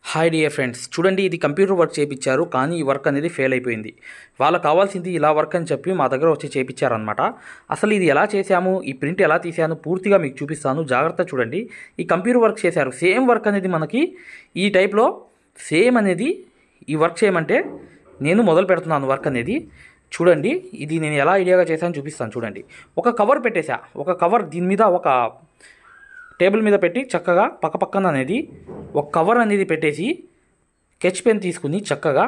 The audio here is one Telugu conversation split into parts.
హాయ్ డియర్ ఫ్రెండ్స్, చూడండి ఇది కంప్యూటర్ వర్క్ చేయించారు, కానీ ఈ వర్క్ అనేది ఫెయిల్ అయిపోయింది. వాళ్ళకి కావాల్సింది ఇలా వర్క్ అని చెప్పి మా దగ్గర వచ్చి చేయించారనమాట. అసలు ఇది ఎలా చేశాము, ఈ ప్రింట్ ఎలా తీసాను పూర్తిగా మీకు చూపిస్తాను. జాగ్రత్త చూడండి. ఈ కంప్యూటర్ వర్క్ చేశారు, సేమ్ వర్క్ అనేది మనకి ఈ టైప్లో సేమ్ అనేది ఈ వర్క్ చేయమంటే నేను మొదలు పెడుతున్నాను వర్క్ అనేది. చూడండి, ఇది నేను ఎలా ఐడియాగా చేశాను చూపిస్తాను. చూడండి, ఒక కవర్ పెట్టేశా. ఒక కవర్ దీని మీద ఒక టేబుల్ మీద పెట్టి చక్కగా పక్కన అనేది ఒక కవర్ అనేది పెట్టేసి స్కెచ్ పెన్ తీసుకుని చక్కగా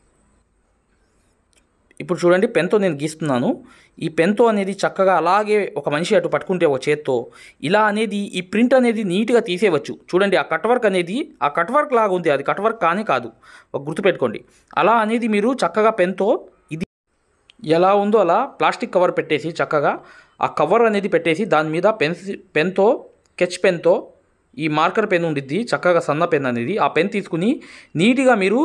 ఇప్పుడు చూడండి పెన్తో నేను గీస్తున్నాను. ఈ పెన్తో అనేది చక్కగా అలాగే ఒక మనిషి అటు పట్టుకుంటే ఒక చేత్తో ఇలా అనేది ఈ ప్రింట్ అనేది నీట్గా తీసేయవచ్చు. చూడండి, ఆ కట్ వర్క్ అనేది ఆ కట్ వర్క్ లాగా ఉంది, అది కట్ వర్క్ కానీ కాదు, ఒక గుర్తుపెట్టుకోండి. అలా అనేది మీరు చక్కగా పెన్తో ఇది ఎలా ఉందో అలా ప్లాస్టిక్ కవర్ పెట్టేసి చక్కగా ఆ కవర్ అనేది పెట్టేసి దాని మీద పెన్తో స్కెచ్ పెన్తో ఈ మార్కర్ పెన్ ఉండిద్ది, చక్కగా సన్న పెన్ అనేది, ఆ పెన్ తీసుకుని నీట్గా మీరు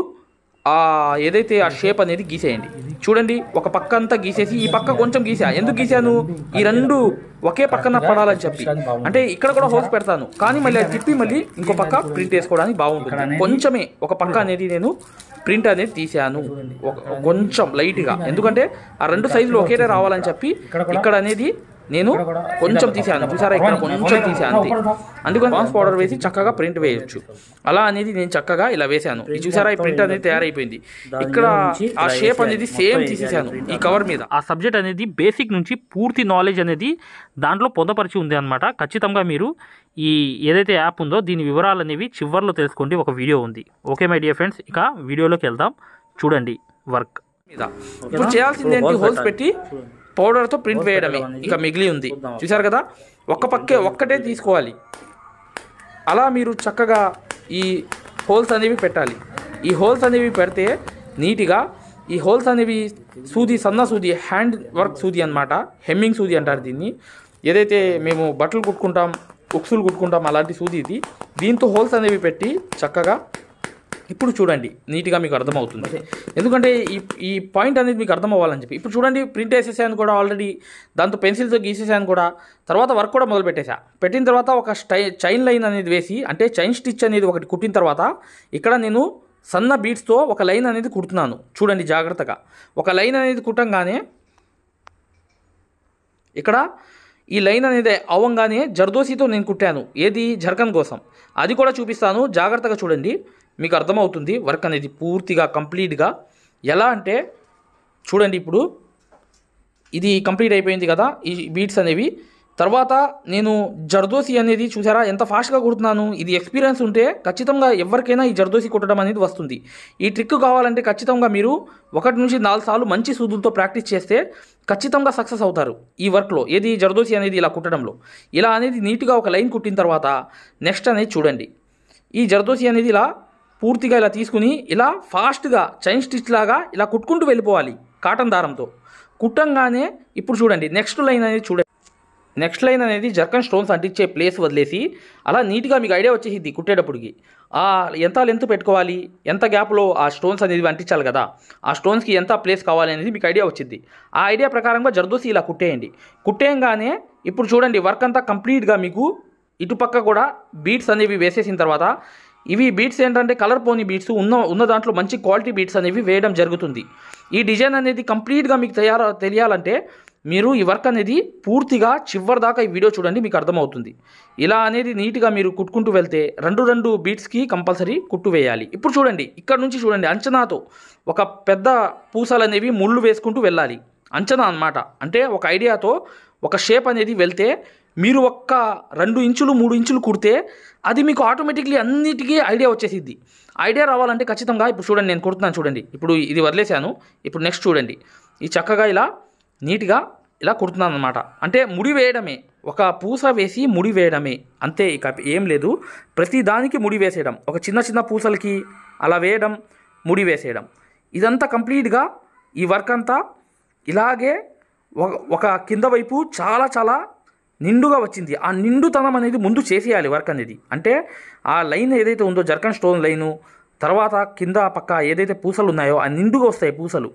ఏదైతే ఆ షేప్ అనేది గీసేయండి. చూడండి, ఒక పక్క అంతా గీసేసి ఈ పక్క కొంచెం గీసా. ఎందుకు గీసాను, ఈ రెండు ఒకే పక్కన పడాలని చెప్పి. అంటే ఇక్కడ కూడా హోల్స్ పెడతాను, కానీ మళ్ళీ అది తిప్పి మళ్ళీ ఇంకో పక్క ప్రింట్ వేసుకోవడానికి బాగుంటుంది. కొంచెమే ఒక పక్క అనేది నేను ప్రింట్ అనేది తీసాను, కొంచెం లైట్గా, ఎందుకంటే ఆ రెండు సైజులు ఒకేటే రావాలని చెప్పి ఇక్కడ అనేది నేను కొంచెం తీసాను. చూసారా, ఇక్కడ కొంచెం తీసాను అంతే. అందుకని పాన్స్ పౌడర్ వేసి చక్కగా ప్రింట్ వేయచ్చు. అలా అనేది నేను చక్కగా ఇలా వేసాను. ఇది చూసారా, ఈ ప్రింట్ అనేది తయారైపోయింది. ఇక్కడ ఆ షేప్ అనేది సేమ్ తీసేసాను ఈ కవర్ మీద. ఆ సబ్జెక్ట్ అనేది బేసిక్ నుంచి పూర్తి నాలెడ్జ్ అనేది దాంట్లో పొందపరిచి ఉంది అనమాట. ఖచ్చితంగా మీరు ఈ ఏదైతే యాప్ ఉందో దీని వివరాలు అనేవి చివర్లో తెలుసుకోండి, ఒక వీడియో ఉంది. ఓకే మై డియర్ ఫ్రెండ్స్, ఇక వీడియోలోకి వెళ్దాం. చూడండి వర్క్ మీద ఇప్పుడు చేయాల్సింది ఏంటి, హోల్స్ పెట్టి పౌడర్తో ప్రింట్ వేయడమే ఇక మిగిలి ఉంది. చూసారు కదా, ఒక్కటే తీసుకోవాలి. అలా మీరు చక్కగా ఈ హోల్స్ అనేవి పెట్టాలి. ఈ హోల్స్ అనేవి పెడితే నీట్గా ఈ హోల్స్ అనేవి సూది, సన్న సూది, హ్యాండ్ వర్క్ సూది అనమాట, హెమ్మింగ్ సూది అంటారు దీన్ని. ఏదైతే మేము బట్టలు కుట్టుకుంటాం, ఉక్సులు కుట్టుకుంటాం, అలాంటి సూది ఇది. దీంతో హోల్స్ అనేవి పెట్టి చక్కగా ఇప్పుడు చూడండి నీట్గా మీకు అర్థమవుతుంది. ఎందుకంటే ఈ పాయింట్ అనేది మీకు అర్థం అవ్వాలని చెప్పి. ఇప్పుడు చూడండి, ప్రింట్ వేసేసాను కూడా ఆల్రెడీ, దాంతో పెన్సిల్తో గీసేసాను కూడా. తర్వాత వర్క్ కూడా మొదలు పెట్టిన తర్వాత ఒక చైన్ లైన్ అనేది వేసి, అంటే చైన్ స్టిచ్ అనేది ఒకటి కుట్టిన తర్వాత ఇక్కడ నేను సన్న బీడ్స్తో ఒక లైన్ అనేది కుడుతున్నాను. చూడండి జాగ్రత్తగా, ఒక లైన్ అనేది కుట్టంగానే ఇక్కడ ఈ లైన్ అనేది అవ్వంగానే జర్దోసితో నేను కుట్టాను, ఏది జర్కన్ కోసం, అది కూడా చూపిస్తాను. జాగ్రత్తగా చూడండి, మీకు అర్థమవుతుంది వర్క్ అనేది పూర్తిగా కంప్లీట్గా. ఎలా అంటే చూడండి, ఇప్పుడు ఇది కంప్లీట్ అయిపోయింది కదా ఈ బీడ్స్ అనేవి. తర్వాత నేను జర్దోసి అనేది చూసారా ఎంత ఫాస్ట్గా కుడుతున్నాను. ఇది ఎక్స్పీరియన్స్ ఉంటే ఖచ్చితంగా ఎవరికైనా ఈ జర్దోసి కుట్టడం అనేది వస్తుంది. ఈ ట్రిక్ కావాలంటే ఖచ్చితంగా మీరు 1 నుంచి 4 సార్లు మంచి సూదులతో ప్రాక్టీస్ చేస్తే ఖచ్చితంగా సక్సెస్ అవుతారు ఈ వర్క్లో, ఏది జర్దోసి అనేది ఇలా కుట్టడంలో. ఇలా అనేది నీట్గా ఒక లైన్ కుట్టిన తర్వాత నెక్స్ట్ అనేది చూడండి, ఈ జర్దోసి అనేది ఇలా పూర్తిగా ఇలా తీసుకుని ఇలా ఫాస్ట్గా చైన్ స్టిచ్ లాగా ఇలా కుట్టుకుంటూ వెళ్ళిపోవాలి కాటన్ దారంతో. కుట్టంగానే ఇప్పుడు చూడండి నెక్స్ట్ లైన్ అనేది చూడండి. నెక్స్ట్ లైన్ అనేది జర్కన్ స్టోన్స్ అంటించే ప్లేస్ వదిలేసి అలా నీట్గా మీకు ఐడియా వచ్చేసింది కుట్టేటప్పటికి. ఎంత లెంత్ పెట్టుకోవాలి, ఎంత గ్యాప్లో ఆ స్టోన్స్ అనేది అంటించాలి కదా, ఆ స్టోన్స్కి ఎంత ప్లేస్ కావాలి అనేది మీకు ఐడియా వచ్చింది. ఆ ఐడియా ప్రకారంగా జర్దోసి ఇలా కుట్టేయండి. కుట్టేయంగానే ఇప్పుడు చూడండి వర్క్ అంతా కంప్లీట్గా మీకు ఇటుపక్క కూడా బీడ్స్ అనేవి వేసేసిన తర్వాత, ఇవి బీడ్స్ ఏంటంటే కలర్ పోని బీడ్స్ ఉన్న దాంట్లో మంచి క్వాలిటీ బీడ్స్ అనేవి వేయడం జరుగుతుంది. ఈ డిజైన్ అనేది కంప్లీట్గా మీకు తెలియాలంటే మీరు ఈ వర్క్ అనేది పూర్తిగా చివరి దాకా ఈ వీడియో చూడండి, మీకు అర్థమవుతుంది. ఇలా అనేది నీట్గా మీరు కుట్టుకుంటూ వెళ్తే రెండు బీడ్స్కి కంపల్సరీ కుట్టు వేయాలి. ఇప్పుడు చూడండి, ఇక్కడ నుంచి చూడండి, అంచనాతో ఒక పెద్ద పూసలు అనేవి ముళ్ళు వేసుకుంటూ వెళ్ళాలి. అంచనా అన్నమాట, అంటే ఒక ఐడియాతో ఒక షేప్ అనేది వెళ్తే మీరు 2 ఇంచులు 3 ఇంచులు కుడితే అది మీకు ఆటోమేటిక్లీ అన్నిటికీ ఐడియా వచ్చేసిద్ది. ఐడియా రావాలంటే ఖచ్చితంగా ఇప్పుడు చూడండి, నేను కుడుతున్నాను చూడండి. ఇప్పుడు ఇది వదిలేశాను, ఇప్పుడు నెక్స్ట్ చూడండి, ఈ చక్కగా ఇలా నీట్గా ఇలా కుడుతున్నాను అనమాట. అంటే ముడి వేయడమే, ఒక పూస వేసి ముడి వేయడమే అంతే, ఇక ఏం లేదు. ప్రతి దానికి ముడి వేసేయడం, ఒక చిన్న పూసలకి అలా వేయడం, ముడి వేసేయడం, ఇదంతా కంప్లీట్గా ఈ వర్క్ అంతా ఇలాగే ఒక కింద వైపు చాలా నిండుగా వచ్చింది. ఆ నిండుతనం అనేది ముందు చేసేయాలి వర్క్ అనేది. అంటే ఆ లైన్ ఏదైతే ఉందో జర్కన్ స్టోన్ లైను, తర్వాత కింద పక్క ఏదైతే పూసలు ఉన్నాయో ఆ నిండుగా వస్తాయి పూసలు.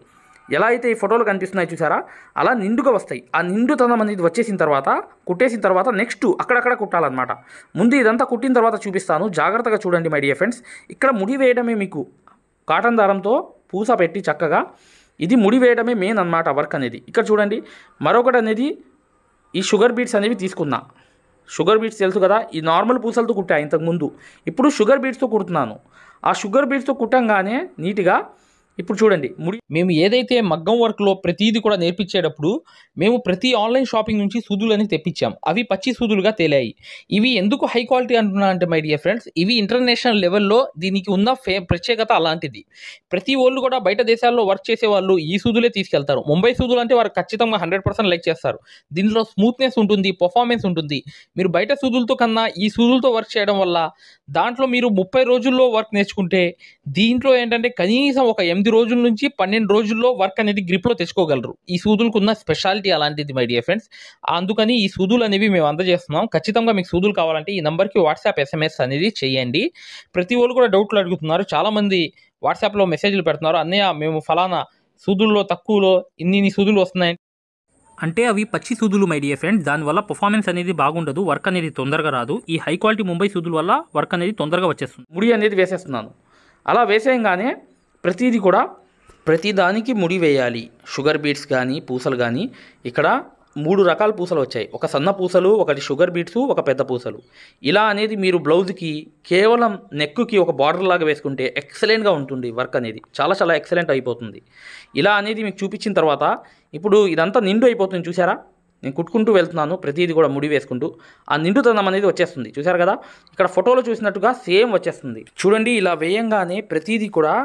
ఎలా అయితే ఈ ఫోటోలు కనిపిస్తున్నాయి చూసారా, అలా నిండుగా వస్తాయి. ఆ నిండుతనం అనేది వచ్చేసిన తర్వాత కుట్టేసిన తర్వాత నెక్స్ట్ అక్కడక్కడ కుట్టాలన్నమాట. ముందు ఇదంతా కుట్టిన తర్వాత చూపిస్తాను, జాగ్రత్తగా చూడండి మై డియర్ ఫ్రెండ్స్. ఇక్కడ ముడి వేయడమే మీకు కాటన్ దారంతో పూస పెట్టి చక్కగా ఇది ముడి వేయడమే మెయిన్ అన్నమాట వర్క్ అనేది. ఇక్కడ చూడండి, మరొకటి అనేది ఈ షుగర్ బీట్స్ అనేవి తీసుకున్నా. షుగర్ బీట్స్ తెలుసు కదా, ఈ నార్మల్ పూసలతో కుట్టా ఇంతకుముందు, ఇప్పుడు షుగర్ బీట్స్తో కుడుతున్నాను. ఆ షుగర్ బీట్స్తో కుట్టంగానే నీట్గా ఇప్పుడు చూడండి మేము ఏదైతే మగ్గం వర్క్లో ప్రతిదీ కూడా నేర్పించేటప్పుడు మేము ప్రతి ఆన్లైన్ షాపింగ్ నుంచి సూదులని తెప్పించాం. అవి పచ్చి సూదులుగా తేలాయి. ఇవి ఎందుకు హై క్వాలిటీ అంటున్నా అంటే మై డియర్ ఫ్రెండ్స్, ఇవి ఇంటర్నేషనల్ లెవెల్లో దీనికి ఉన్న ప్రత్యేకత అలాంటిది. ప్రతి వాళ్ళు కూడా బయట దేశాల్లో వర్క్ చేసే వాళ్ళు ఈ సూదులే తీసుకెళ్తారు. ముంబై సూదులు అంటే వారు ఖచ్చితంగా 100% లైక్ చేస్తారు. దీనిలో స్మూత్నెస్ ఉంటుంది, పర్ఫార్మెన్స్ ఉంటుంది. మీరు బయట సూదులతో కన్నా ఈ సూదులతో వర్క్ చేయడం వల్ల దాంట్లో మీరు 30 రోజుల్లో వర్క్ నేర్చుకుంటే దీంట్లో ఏంటంటే కనీసం ఒక 8 రోజుల నుంచి 12 రోజుల్లో వర్క్ అనేది గ్రిప్లో తెచ్చుకోగలరు. ఈ సూదులకు ఉన్న స్పెషాలిటీ అలాంటిది మై డియర్ ఫ్రెండ్స్. అందుకని ఈ సూదులు అనేవి మేము అందజేస్తున్నాం. ఖచ్చితంగా మీకు సూదులు కావాలంటే ఈ నెంబర్కి వాట్సాప్ SMS అనేది చేయండి. ప్రతి వాళ్ళు కూడా డౌట్లు అడుగుతున్నారు. చాలామంది వాట్సాప్లో మెసేజ్లు పెడుతున్నారు, అన్నయ్య మేము ఫలానా సూదుల్లో తక్కువలో ఇన్ని సూదులు వస్తున్నాయి అంటే అవి పచ్చి సూదులు మై డియర్ ఫ్రెండ్స్. దానివల్ల పర్ఫార్మెన్స్ అనేది బాగుండదు, వర్క్ అనేది తొందరగా రాదు. ఈ హై క్వాలిటీ ముంబై సూదుల వల్ల వర్క్ అనేది తొందరగా వచ్చేస్తుంది. ముడి అనేది వేసేస్తున్నాను. అలా వేసేయంగానే ప్రతిదీ కూడా ప్రతిదానికి ముడి వేయాలి. షుగర్ బీట్స్ కానీ పూసలు కానీ ఇక్కడ 3 రకాల పూసలు వచ్చాయి. ఒక సన్న పూసలు, ఒకటి షుగర్ బీట్స్, ఒక పెద్ద పూసలు. ఇలా అనేది మీరు బ్లౌజ్కి కేవలం నెక్కుకి ఒక బార్డర్ లాగా వేసుకుంటే ఎక్సలెంట్గా ఉంటుంది. వర్క్ అనేది చాలా చాలా ఎక్సలెంట్ అయిపోతుంది. ఇలా అనేది మీకు చూపించిన తర్వాత ఇప్పుడు ఇదంతా నిండు అయిపోతుంది చూసారా. నేను కుట్టుకుంటూ వెళ్తున్నాను, ప్రతిదీ కూడా ముడి వేసుకుంటూ ఆ నిండుతనం అనేది వచ్చేస్తుంది. చూసారు కదా, ఇక్కడ ఫోటోలో చూసినట్టుగా సేమ్ వచ్చేస్తుంది. చూడండి, ఇలా వేయంగానే ప్రతిదీ కూడా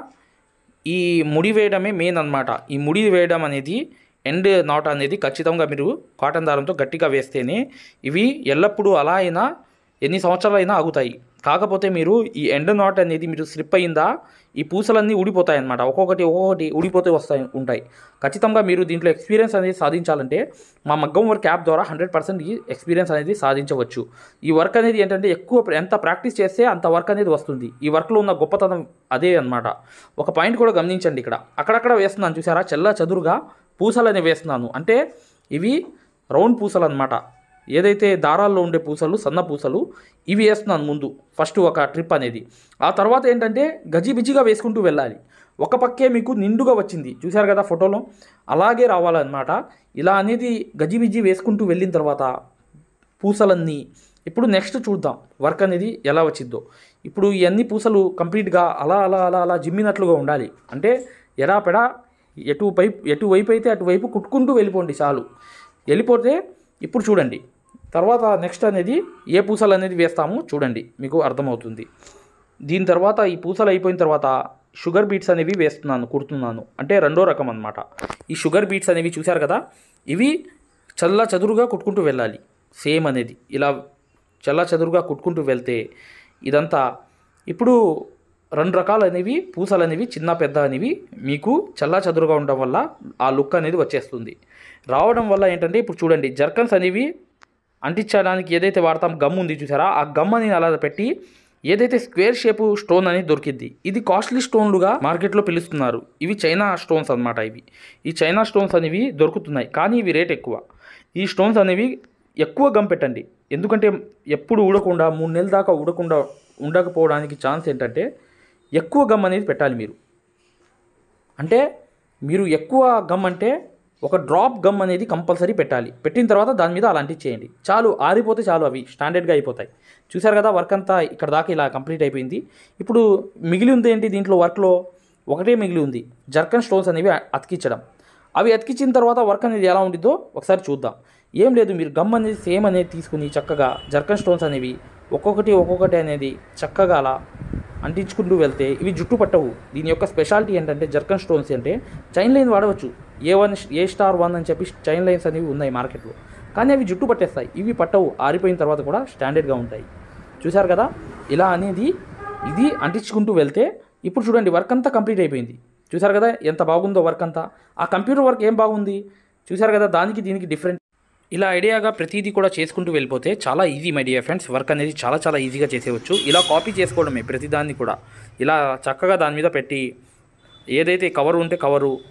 ఈ ముడి వేయడమే మెయిన్ అన్నమాట. ఈ ముడి వేయడం అనేది ఎండ్ నాట్ అనేది ఖచ్చితంగా మీరు కాటన్ దారంతో గట్టిగా వేస్తేనే ఇవి ఎల్లప్పుడూ అలా అయినా ఎన్ని సంవత్సరాలైనా ఆగుతాయి. కాకపోతే మీరు ఈ ఎండ్ నాట్ అనేది మీరు స్లిప్ అయిందా ఈ పూసలన్నీ ఊడిపోతాయి అన్నమాట. ఒక్కొక్కటి ఊడిపోతే ఉంటాయి. ఖచ్చితంగా మీరు దీంట్లో ఎక్స్పీరియన్స్ అనేది సాధించాలంటే మా మగ్గం వర్క్ యాప్ ద్వారా 100% ఈ ఎక్స్పీరియన్స్ అనేది సాధించవచ్చు. ఈ వర్క్ అనేది ఏంటంటే ఎంత ప్రాక్టీస్ చేస్తే అంత వర్క్ అనేది వస్తుంది. ఈ వర్క్లో ఉన్న గొప్పతనం అదే అన్నమాట. ఒక పాయింట్ కూడా గమనించండి, ఇక్కడ అక్కడక్కడ వేస్తున్నాను చూసారా, చెల్లా చదురుగా పూసలు అనేవి వేస్తున్నాను. అంటే ఇవి రౌండ్ పూసలు అన్నమాట. ఏదైతే దారాల్లో ఉండే పూసలు, సన్న పూసలు, ఇవి వేస్తున్నాను ముందు ఫస్ట్ ఒక ట్రిప్ అనేది. ఆ తర్వాత ఏంటంటే గజిబిజిగా వేసుకుంటూ వెళ్ళాలి. ఒక పక్కే మీకు నిండుగా వచ్చింది చూసారు కదా ఫోటోలో, అలాగే రావాలన్నమాట. ఇలా అనేది గజిబిజి వేసుకుంటూ వెళ్ళిన తర్వాత పూసలన్నీ ఇప్పుడు నెక్స్ట్ చూద్దాం వర్క్ అనేది ఎలా వచ్చిందో. ఇప్పుడు ఇవన్నీ పూసలు కంప్లీట్గా అలా అలా అలా అలా జిమ్మినట్లుగా ఉండాలి. అంటే ఎడాపెడా ఎటువైపు అయితే అటువైపు కుట్టుకుంటూ వెళ్ళిపోండి చాలు. వెళ్ళిపోతే ఇప్పుడు చూడండి తర్వాత నెక్స్ట్ అనేది ఏ పూసలు అనేది వేస్తామో చూడండి, మీకు అర్థమవుతుంది. దీని తర్వాత ఈ పూసలు అయిపోయిన తర్వాత షుగర్ బీట్స్ అనేవి కుడుతున్నాను. అంటే రెండో రకం అన్నమాట. ఈ షుగర్ బీట్స్ అనేవి చూశారు కదా, ఇవి చల్ల చదురుగా కుట్టుకుంటూ వెళ్ళాలి. సేమ్ అనేది ఇలా చల్ల చదురుగా కుట్టుకుంటూ వెళ్తే ఇదంతా ఇప్పుడు 2 రకాలు అనేవి పూసలు అనేవి చిన్న పెద్ద అనేవి మీకు చల్లా చదురుగా ఉండడం వల్ల ఆ లుక్ అనేది వచ్చేస్తుంది. రావడం వల్ల ఏంటంటే ఇప్పుడు చూడండి జర్కన్స్ అనేవి అంటించడానికి ఏదైతే వాడతాం గమ్ ఉంది చూసారా, ఆ గమ్ అని అలా పెట్టి ఏదైతే స్క్వేర్ షేపు స్టోన్ అనేది దొరికింది. ఇది కాస్ట్లీ స్టోన్లుగా మార్కెట్లో పిలుస్తున్నారు. ఇవి చైనా స్టోన్స్ అన్నమాట. ఈ చైనా స్టోన్స్ అనేవి దొరుకుతున్నాయి, కానీ ఇవి రేట్ ఎక్కువ. ఈ స్టోన్స్ అనేవి ఎక్కువ గమ్ పెట్టండి, ఎందుకంటే ఎప్పుడు ఊడకుండా 3 నెలల దాకా ఉండకపోవడానికి ఛాన్స్ ఏంటంటే ఎక్కువ గమ్ అనేది పెట్టాలి మీరు. అంటే మీరు ఎక్కువ గమ్ అంటే ఒక డ్రాప్ గమ్ అనేది కంపల్సరీ పెట్టాలి. పెట్టిన తర్వాత దాని మీద అలా అంటించేయండి చాలు, ఆరిపోతే చాలు, అవి స్టాండర్డ్గా అయిపోతాయి. చూసారు కదా వర్క్ అంతా ఇక్కడ దాకా ఇలా కంప్లీట్ అయిపోయింది. ఇప్పుడు మిగిలి ఉంది ఏంటి దీంట్లో వర్క్లో, ఒకటే మిగిలి ఉంది జర్కన్ స్టోన్స్ అనేవి అతికించడం. అవి అతికించిన తర్వాత వర్క్ అనేది ఎలా ఉంటుందో ఒకసారి చూద్దాం. ఏం లేదు, మీరు గమ్ అనేది సేమ్ అనేది తీసుకుని చక్కగా జర్కన్ స్టోన్స్ అనేవి ఒక్కొక్కటి అనేది చక్కగా అలా అంటించుకుంటూ వెళ్తే ఇవి జుట్టు పట్టవు. దీని యొక్క స్పెషాలిటీ ఏంటంటే జర్కన్ స్టోన్స్ అంటే చైన్ లైన్ వాడవచ్చు. A1 అని చెప్పి చైన్ లైన్స్ అనేవి ఉన్నాయి మార్కెట్లో, కానీ అవి జుట్టు పట్టేస్తాయి. ఇవి పట్టవు, ఆరిపోయిన తర్వాత కూడా స్టాండర్డ్గా ఉంటాయి. చూసారు కదా, ఇలా అనేది ఇది అంటించుకుంటూ వెళ్తే ఇప్పుడు చూడండి వర్క్ అంతా కంప్లీట్ అయిపోయింది. చూసారు కదా ఎంత బాగుందో వర్క్ అంతా. ఆ కంప్యూటర్ వర్క్ ఏం బాగుంది చూసారు కదా, దానికి దీనికి డిఫరెంట్. ఇలా ఐడియాగా ప్రతిదీ కూడా చేసుకుంటూ వెళ్ళిపోతే చాలా easy my dear friends. Work అనేది చాలా చాలా ఈజీగా చేసేయచ్చు. ఇలా కాపీ చేసుకోవడమే ప్రతిదాన్ని కూడా. ఇలా చక్కగా దాని మీద పెట్టి ఏదైతే కవర్ ఉంటే కవరు,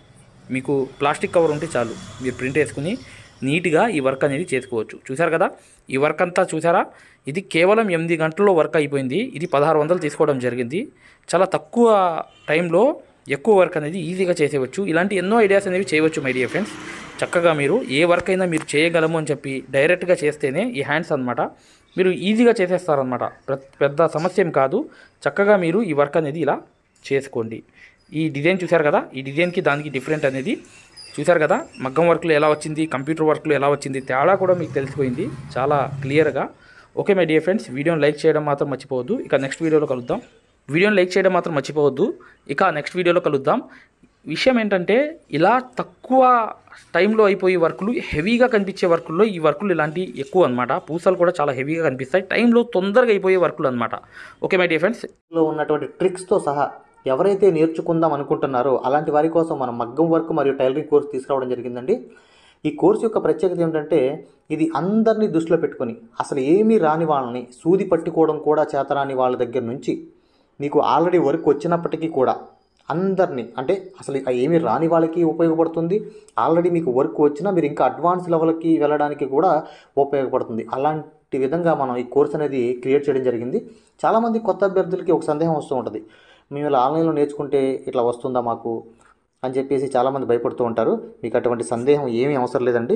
మీకు ప్లాస్టిక్ కవర్ ఉంటే చాలు, మీరు ప్రింట్ వేసుకుని నీట్గా ఈ వర్క్ అనేది చేసుకోవచ్చు. చూసారు కదా, ఈ వర్క్ అంతా చూసారా, ఇది కేవలం 8 గంటల్లో వర్క్ అయిపోయింది. ఇది 1600 తీసుకోవడం జరిగింది. చాలా తక్కువ టైంలో ఎక్కువ వర్క్ అనేది ఈజీగా చేసేవచ్చు. ఇలాంటి ఎన్నో ఐడియాస్ అనేవి చేయవచ్చు మై డియర్ ఫ్రెండ్స్. చక్కగా మీరు ఏ వర్క్ అయినా మీరు చేయగలము అని చెప్పి డైరెక్ట్గా చేస్తేనే ఈ హ్యాండ్స్ అనమాట మీరు ఈజీగా చేసేస్తారనమాట. పెద్ద సమస్య ఏం కాదు. చక్కగా మీరు ఈ వర్క్ అనేది ఇలా చేసుకోండి. ఈ డిజైన్ చూసారు కదా, ఈ డిజైన్కి దానికి డిఫరెంట్ అనేది చూసారు కదా. మగ్గం వర్క్లు ఎలా వచ్చింది, కంప్యూటర్ వర్క్లు ఎలా వచ్చింది, తేడా కూడా మీకు తెలిసిపోయింది చాలా క్లియర్గా. ఓకే మై డియర్ ఫ్రెండ్స్, వీడియోని లైక్ చేయడం మాత్రం మర్చిపోవద్దు. ఇక నెక్స్ట్ వీడియోలో కలుద్దాం. వీడియోని లైక్ చేయడం మాత్రం మర్చిపోవద్దు. ఇక నెక్స్ట్ వీడియోలో కలుద్దాం. విషయం ఏంటంటే, ఇలా తక్కువ టైంలో అయిపోయే వర్కులు, హెవీగా కనిపించే వర్కుల్లో ఈ వర్కులు ఇలాంటి ఎక్కువ అనమాట. పూసలు కూడా చాలా హెవీగా కనిపిస్తాయి, టైంలో తొందరగా అయిపోయే వర్కులు అనమాట. ఓకే మై డియర్ ఫ్రెండ్స్, లో ఉన్నటువంటి ట్రిక్స్తో సహా ఎవరైతే నేర్చుకుందాం అనుకుంటున్నారో అలాంటి వారి కోసం మనం మగ్గం వర్క్ మరియు టైలరింగ్ కోర్స్ తీసుకురావడం జరిగిందండి. ఈ కోర్సు యొక్క ప్రత్యేకత ఏమిటంటే, ఇది అందరినీ దృష్టిలో పెట్టుకొని అసలు ఏమీ రాని వాళ్ళని, సూది పట్టుకోవడం కూడా చేతరాని వాళ్ళ దగ్గర నుంచి మీకు ఆల్రెడీ వర్క్ వచ్చినప్పటికీ కూడా అందరినీ, అంటే అసలు ఏమీ రాని వాళ్ళకి ఉపయోగపడుతుంది. ఆల్రెడీ మీకు వర్క్ వచ్చినా మీరు ఇంకా అడ్వాన్స్ లెవెల్కి వెళ్ళడానికి కూడా ఉపయోగపడుతుంది. అలాంటి విధంగా మనం ఈ కోర్స్ అనేది క్రియేట్ చేయడం జరిగింది. చాలామంది కొత్త అభ్యర్థులకి ఒక సందేహం వస్తూ ఉంటుంది, మేము ఇలా ఆన్లైన్లో నేర్చుకుంటే ఇట్లా వస్తుందా మాకు అని చెప్పేసి చాలామంది భయపడుతూ ఉంటారు. మీకు అటువంటి సందేహం ఏమీ అవసరం లేదండి.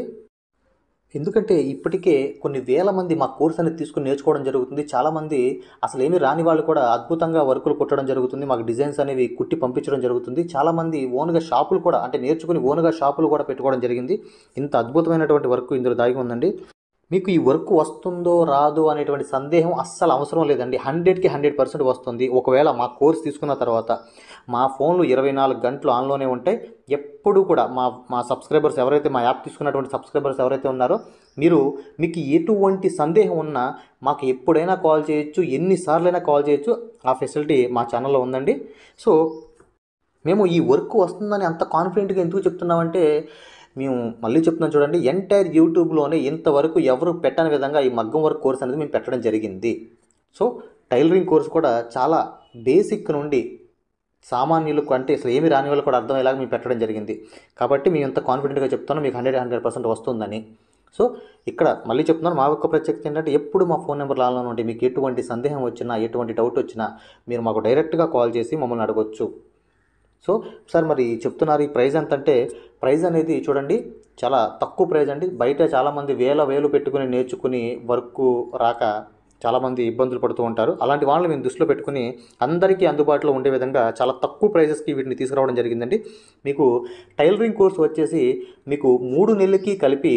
ఎందుకంటే ఇప్పటికే కొన్ని వేల మంది మా కోర్స్ అనేది తీసుకుని నేర్చుకోవడం జరుగుతుంది. చాలామంది అసలు ఏమీ రాని వాళ్ళు కూడా అద్భుతంగా వర్కులు కుట్టడం జరుగుతుంది. మాకు డిజైన్స్ అనేవి కుట్టి పంపించడం జరుగుతుంది. చాలామంది ఓన్గా షాపులు కూడా, అంటే నేర్చుకుని ఓన్గా షాపులు కూడా పెట్టుకోవడం జరిగింది. ఇంత అద్భుతమైనటువంటి వర్క్ ఇందులో దాగి ఉందండి. మీకు ఈ వర్క్ వస్తుందో రాదో అనేటువంటి సందేహం అస్సలు అవసరం లేదండి. 100కి 100% వస్తుంది. ఒకవేళ మా కోర్స్ తీసుకున్న తర్వాత మా ఫోన్లు 24 గంటలు ఆన్లోనే ఉంటాయి. ఎప్పుడు కూడా మా సబ్స్క్రైబర్స్ ఎవరైతే, మా యాప్ తీసుకున్నటువంటి సబ్స్క్రైబర్స్ ఎవరైతే ఉన్నారో, మీకు ఎటువంటి సందేహం ఉన్నా మాకు ఎప్పుడైనా కాల్ చేయొచ్చు, ఎన్నిసార్లైనా కాల్ చేయొచ్చు. ఆ ఫెసిలిటీ మా ఛానల్లో ఉందండి. సో మేము ఈ వర్క్ వస్తుందని అంత కాన్ఫిడెంట్గా ఎందుకు చెప్తున్నామంటే, మేము మళ్ళీ చెప్తున్నాం చూడండి, ఎంటైర్ యూట్యూబ్లోనే ఇంతవరకు ఎవరు పెట్టని విధంగా ఈ మగ్గం వర్క్ కోర్స్ అనేది మేము పెట్టడం జరిగింది. సో టైలరింగ్ కోర్స్ కూడా చాలా బేసిక్ నుండి సామాన్యులకు, అంటే అసలు ఏమి రాని వాళ్ళు కూడా అర్థమయ్యేలాగా మేము పెట్టడం జరిగింది. కాబట్టి మేము ఇంత కాన్ఫిడెంట్గా చెప్తున్నాం మీకు 100% వస్తుందని. సో ఇక్కడ మళ్ళీ చెప్తున్నాను, మా యొక్క ప్రత్యేకత ఏంటంటే, ఎప్పుడు మా ఫోన్ నెంబర్లు ఆన్లో ఉంటే మీకు ఎటువంటి సందేహం వచ్చినా, ఎటువంటి డౌట్ వచ్చినా మీరు మాకు డైరెక్ట్గా కాల్ చేసి మమ్మల్ని అడగొచ్చు. సో సార్ మరి చెప్తున్నారు ఈ ప్రైస్ ఎంత అంటే, ప్రైస్ అనేది చూడండి చాలా తక్కువ ప్రైస్ అండి. బయట చాలామంది వేలు పెట్టుకుని నేర్చుకుని వర్క్ రాక చాలామంది ఇబ్బందులు పడుతూ ఉంటారు. అలాంటి వాళ్ళని మేము దృష్టిలో పెట్టుకుని అందరికీ అందుబాటులో ఉండే విధంగా చాలా తక్కువ ప్రైజెస్కి వీటిని తీసుకురావడం జరిగిందండి. మీకు టైలరింగ్ కోర్స్ వచ్చేసి మీకు 3 నెలలకి కలిపి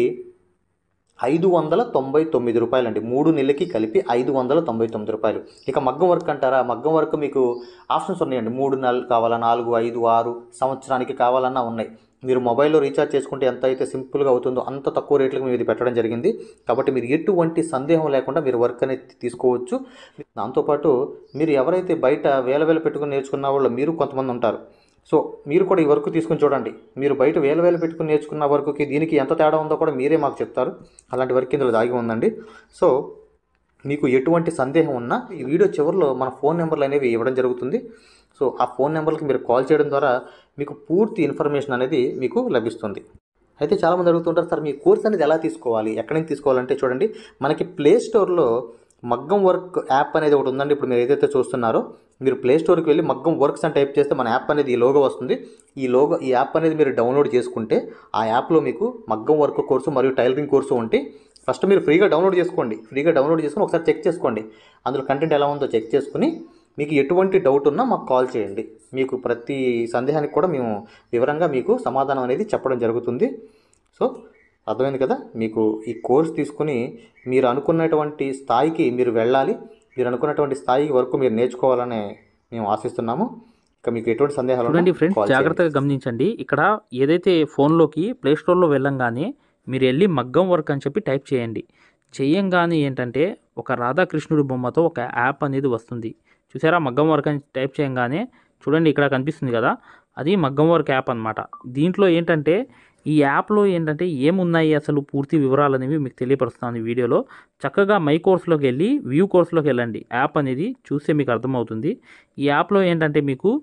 599 రూపాయలు అండి. 3 నెలలకి కలిపి 599 రూపాయలు. ఇక మగ్గం వర్క్ అంటారా, మగ్గం వర్క్ మీకు ఆప్షన్స్ ఉన్నాయండి. 3 నెలలు కావాలా, 4, 5, 6 సంవత్సరానికి కావాలన్నా ఉన్నాయి. మీరు మొబైల్లో రీఛార్జ్ చేసుకుంటే ఎంత అయితే సింపుల్గా అవుతుందో అంత తక్కువ రేట్లకు మేము ఇది పెట్టడం జరిగింది. కాబట్టి మీరు ఎటువంటి సందేహం లేకుండా మీరు వర్క్ అనేది తీసుకోవచ్చు. దాంతోపాటు మీరు ఎవరైతే బయట వేల పెట్టుకుని నేర్చుకున్న వాళ్ళు మీరు కొంతమంది ఉంటారు. సో మీరు కూడా ఈ వర్క్ తీసుకుని చూడండి. మీరు బయట వేల పెట్టుకుని నేర్చుకున్న వర్క్కి దీనికి ఎంత తేడా ఉందో కూడా మీరే మాకు చెప్తారు. అలాంటి వర్క్ ఇందులో దాగి ఉందండి. సో మీకు ఎటువంటి సందేహం ఉన్నా ఈ వీడియో చివరిలో మన ఫోన్ నెంబర్లు అనేవి ఇవ్వడం జరుగుతుంది. సో ఆ ఫోన్ నెంబర్కి మీరు కాల్ చేయడం ద్వారా మీకు పూర్తి ఇన్ఫర్మేషన్ అనేది మీకు లభిస్తుంది. అయితే చాలామంది అడుగుతుంటారు, సార్ మీ కోర్స్ అనేది ఎలా తీసుకోవాలి, ఎక్కడి నుంచి తీసుకోవాలంటే చూడండి, మనకి ప్లే స్టోర్లో మగ్గం వర్క్ యాప్ అనేది ఒకటి ఉందండి. ఇప్పుడు మీరు ఏదైతే చూస్తున్నారో, మీరు ప్లే స్టోర్కి వెళ్ళి మగ్గం వర్క్స్ అని టైప్ చేస్తే మన యాప్ అనేది ఈ లోగో వస్తుంది. ఈ యాప్ అనేది మీరు డౌన్లోడ్ చేసుకుంటే ఆ యాప్లో మీకు మగ్గం వర్క్ కోర్సు మరియు టైలరింగ్ కోర్సు ఉంటే ఫస్ట్ మీరు ఫ్రీగా డౌన్లోడ్ చేసుకోండి. ఫ్రీగా డౌన్లోడ్ చేసుకుని ఒకసారి చెక్ చేసుకోండి. అందులో కంటెంట్ ఎలా ఉందో చెక్ చేసుకుని మీకు ఎటువంటి డౌట్ ఉన్నా మాకు కాల్ చేయండి. మీకు ప్రతి సందేహానికి కూడా మేము వివరంగా మీకు సమాధానం అనేది చెప్పడం జరుగుతుంది. సో అర్థమైంది కదా, మీకు ఈ కోర్స్ తీసుకుని మీరు అనుకున్నటువంటి స్థాయికి మీరు వెళ్ళాలి. మీరు అనుకున్నటువంటి స్థాయి వరకు మీరు నేర్చుకోవాలని మేము ఆశిస్తున్నాము. ఇక మీకు ఎటువంటి సందేహాలు చూడండి ఫ్రెండ్స్, జాగ్రత్తగా గమనించండి. ఇక్కడ ఏదైతే ఫోన్లోకి ప్లే స్టోర్లో వెళ్ళంగానే మీరు వెళ్ళి మగ్గం వర్క్ అని చెప్పి టైప్ చేయండి. చేయంగానే ఏంటంటే ఒక రాధాకృష్ణుడి బొమ్మతో ఒక యాప్ అనేది వస్తుంది. చూసారా, మగ్గం వర్క్ అని టైప్ చేయంగానే చూడండి ఇక్కడ కనిపిస్తుంది కదా, అది మగ్గం వర్క్ యాప్ అనమాట. దీంట్లో ఏంటంటే ఈ యాప్లో ఏంటంటే ఏమున్నాయి అసలు పూర్తి వివరాలు అనేవి మీకు తెలియపరుస్తాను ఈ వీడియోలో. చక్కగా మై కోర్స్లోకి వెళ్ళి వ్యూ కోర్స్లోకి వెళ్ళండి. యాప్ అనేది చూస్తే మీకు అర్థమవుతుంది. ఈ యాప్లో ఏంటంటే మీకు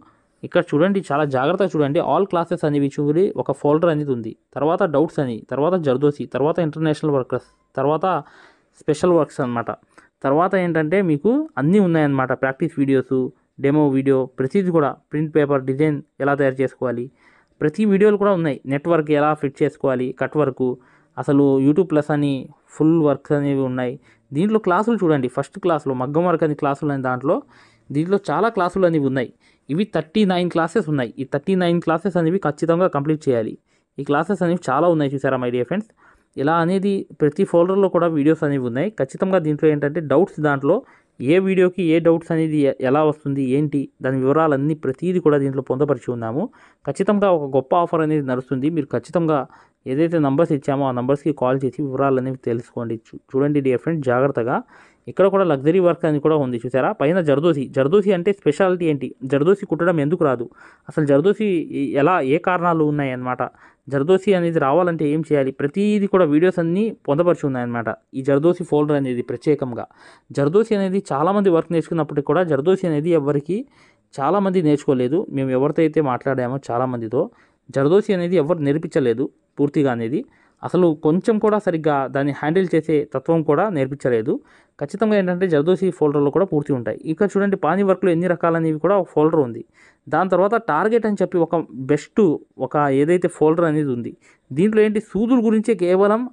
ఇక్కడ చూడండి, చాలా జాగ్రత్తగా చూడండి. ఆల్ క్లాసెస్ అనేవి చూడి ఒక ఫోల్డర్ అనేది ఉంది. తర్వాత డౌట్స్ అని, తర్వాత జర్దోసి, తర్వాత ఇంటర్నేషనల్ వర్కర్స్, తర్వాత స్పెషల్ వర్క్స్ అనమాట. తర్వాత ఏంటంటే మీకు అన్నీ ఉన్నాయన్నమాట. ప్రాక్టీస్ వీడియోసు, డెమో వీడియో, ప్రతిదీ కూడా ప్రింట్ పేపర్ డిజైన్ ఎలా తయారు చేసుకోవాలి, ప్రతి వీడియోలు కూడా ఉన్నాయి. నెట్వర్క్ ఎలా ఫిట్ చేసుకోవాలి, కట్ వర్క్, అసలు యూట్యూబ్ ప్లస్ అని ఫుల్ వర్క్స్ అనేవి ఉన్నాయి. దీంట్లో క్లాసులు చూడండి, ఫస్ట్ క్లాస్లో మగ్గం వర్క్ అని క్లాసులు అని దీంట్లో చాలా క్లాసులు అనేవి ఉన్నాయి. ఇవి 39 క్లాసెస్ ఉన్నాయి. ఈ 39 క్లాసెస్ అనేవి ఖచ్చితంగా కంప్లీట్ చేయాలి. ఈ క్లాసెస్ అనేవి చాలా ఉన్నాయి, చూసారా మై డియర్ ఫ్రెండ్స్. ఇలా అనేది ప్రతి ఫోల్డర్లో కూడా వీడియోస్ అనేవి ఉన్నాయి. ఖచ్చితంగా దీంట్లో ఏంటంటే డౌట్స్, దాంట్లో ఏ వీడియోకి ఏ డౌట్స్ అనేది ఎలా వస్తుంది, ఏంటి, దాని వివరాలన్నీ ప్రతిదీ కూడా దీంట్లో పొందపరిచి ఉన్నాము. ఖచ్చితంగా ఒక గొప్ప ఆఫర్ అనేది నడుస్తుంది. మీరు ఖచ్చితంగా ఏదైతే నంబర్స్ ఇచ్చామో ఆ నంబర్స్కి కాల్ చేసి వివరాలు అనేవి తెలుసుకోండి. చూడండి డియర్ ఫ్రెండ్స్ జాగ్రత్తగా. ఇక్కడ కూడా లగ్జరీ వర్క్ అని కూడా ఉంది, చూసారా. పైన జర్దోసి అంటే స్పెషాలిటీ ఏంటి, జర్దోసి కుట్టడం ఎందుకు రాదు, అసలు జర్దోసి ఎలా, ఏ కారణాలు ఉన్నాయి అన్నమాట. జర్దోసి అనేది రావాలంటే ఏం చేయాలి, ప్రతిదీ కూడా వీడియోస్ అన్నీ పొందపరిచి ఉన్నాయన్నమాట ఈ జర్దోసి ఫోల్డర్ అనేది ప్రత్యేకంగా. జర్దోసి అనేది చాలామంది వర్క్ నేర్చుకున్నప్పటికీ కూడా జర్దోసి అనేది ఎవరికి చాలామంది నేర్చుకోలేదు. మేము ఎవరితో అయితే మాట్లాడామో చాలామందితో జర్దోసి అనేది ఎవరు నేర్పించలేదు పూర్తిగా అనేది. అసలు కొంచెం కూడా సరిగ్గా దాన్ని హ్యాండిల్ చేసే తత్వం కూడా నేర్పించలేదు. ఖచ్చితంగా ఏంటంటే జర్దోసి ఫోల్డర్లో కూడా పూర్తి ఉంటాయి. ఇక్కడ చూడండి పానీ వర్క్లో ఎన్ని రకాలనేవి కూడా ఒక ఫోల్డర్ ఉంది. దాని తర్వాత టార్గెట్ అని చెప్పి ఒక బెస్ట్ ఒక ఏదైతే ఫోల్డర్ అనేది ఉంది. దీంట్లో ఏంటి సూదుల గురించే కేవలం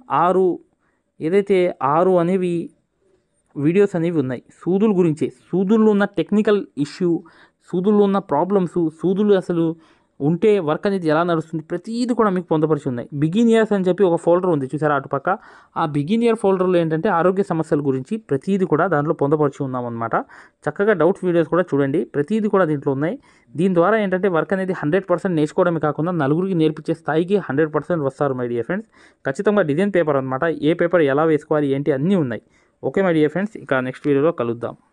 6 అనేవి వీడియోస్ అనేవి ఉన్నాయి. సూదుల గురించే, సూదుల్లో ఉన్న టెక్నికల్ ఇష్యూ, సూదుల్లో ఉన్న ప్రాబ్లమ్స్, సూదులు అసలు ఉంటే వర్క్ అనేది ఎలా నడుస్తుంది, ప్రతిదీ కూడా మీకు పొందపరిచి ఉన్నాయి. బిగినియర్స్ అని చెప్పి ఒక ఫోల్డర్ ఉంది, చూసారా అటుపక్క. ఆ బిగినియర్ ఫోల్డర్లో ఏంటంటే ఆరోగ్య సమస్యల గురించి ప్రతిదీ కూడా దాంట్లో పొందపరిచి ఉన్నామన్నమాట. చక్కగా డౌట్స్ వీడియోస్ కూడా చూడండి, ప్రతిదీ కూడా దీంట్లో ఉన్నాయి. దీని ద్వారా ఏంటంటే వర్క్ అనేది 100% నేర్చుకోవడమే కాకుండా నలుగురికి నేర్పించే స్థాయికి 100% వస్తారు మై డియర్ ఫ్రెండ్స్. ఖచ్చితంగా డిజైన్ పేపర్ అనమాట, ఏ పేపర్ ఎలా వేసుకోవాలి ఏంటి అన్నీ ఉన్నాయి. ఓకే మై డియర్ ఫ్రెండ్స్, ఇక నెక్స్ట్ వీడియోలో కలుద్దాం.